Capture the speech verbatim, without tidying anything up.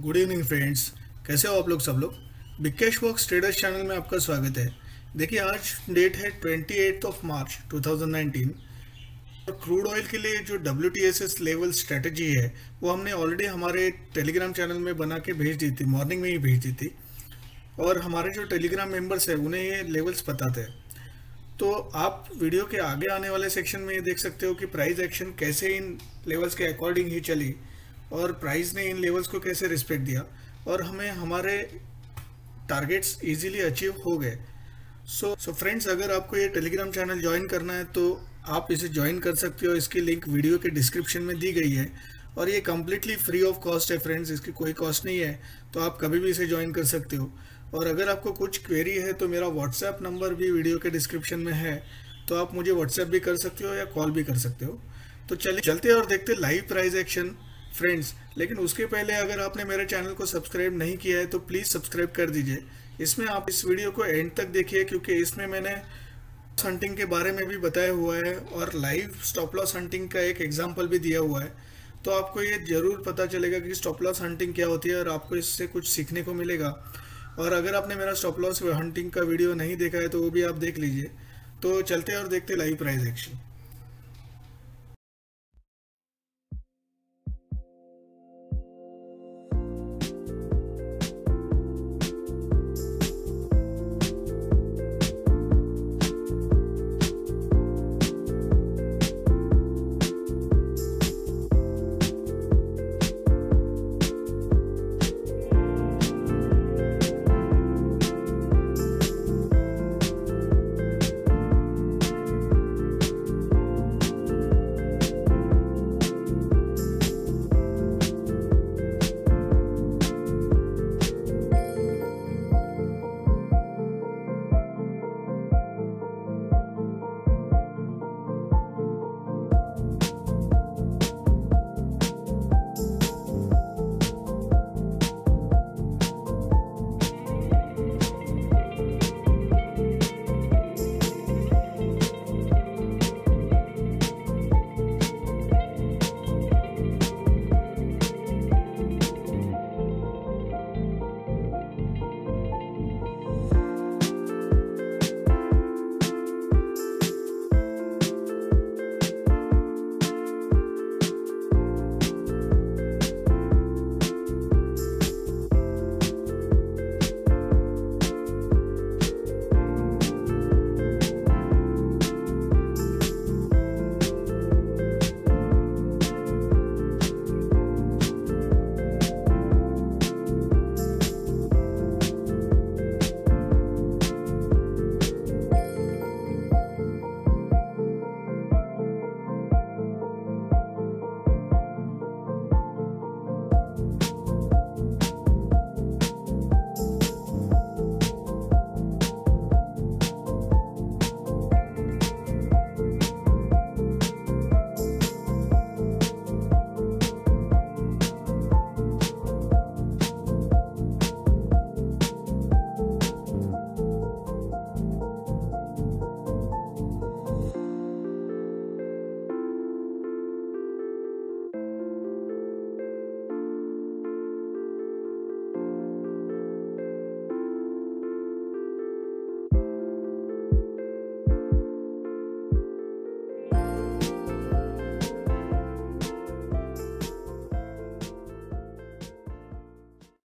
Good evening friends, कैसे हो आप लोग सब लोग। Big cash box traders channel में आपका स्वागत है। देखिए, आज डेट है अट्ठाईस ऑफ मार्च दो हज़ार उन्नीस और क्रूड ऑयल के लिए जो W T S S level strategy है वो हमने ऑलरेडी हमारे टेलीग्राम चैनल में बना के भेज दी थी, मॉर्निंग में ही भेज दी थी। और हमारे जो टेलीग्राम मेंबर्स हैं उन्हें ये लेवल्स पता थे। तो आप वीडियो के आगे आने वाले सेक्शन में ये देख सकते हो कि प्राइस एक्शन कैसे इन लेवल्स के अकॉर्डिंग ही चली और प्राइस ने इन लेवल्स को कैसे रिस्पेक्ट दिया और हमें हमारे टारगेट्स इजीली अचीव हो गए। सो सो फ्रेंड्स, अगर आपको ये टेलीग्राम चैनल ज्वाइन करना है तो आप इसे ज्वाइन कर सकते हो। इसकी लिंक वीडियो के डिस्क्रिप्शन में दी गई है और ये कम्प्लीटली फ्री ऑफ कॉस्ट है फ्रेंड्स, इसकी कोई कॉस्ट नहीं है। तो आप कभी भी इसे ज्वाइन कर सकते हो। और अगर आपको कुछ क्वेरी है तो मेरा व्हाट्सएप नंबर भी वीडियो के डिस्क्रिप्शन में है, तो आप मुझे व्हाट्सएप भी कर सकते हो या कॉल भी कर सकते हो। तो चलिए चलते और देखते लाइव प्राइस एक्शन फ्रेंड्स। लेकिन उसके पहले अगर आपने मेरे चैनल को सब्सक्राइब नहीं किया है तो प्लीज़ सब्सक्राइब कर दीजिए। इसमें आप इस वीडियो को एंड तक देखिए क्योंकि इसमें मैंने हंटिंग के बारे में भी बताया हुआ है और लाइव स्टॉप लॉस हंटिंग का एक एग्जांपल भी दिया हुआ है। तो आपको ये ज़रूर पता चलेगा कि स्टॉप लॉस हंटिंग क्या होती है और आपको इससे कुछ सीखने को मिलेगा। और अगर आपने मेरा स्टॉप लॉस हंटिंग का वीडियो नहीं देखा है तो वो भी आप देख लीजिए। तो चलते और देखते लाइव प्राइस एक्शन।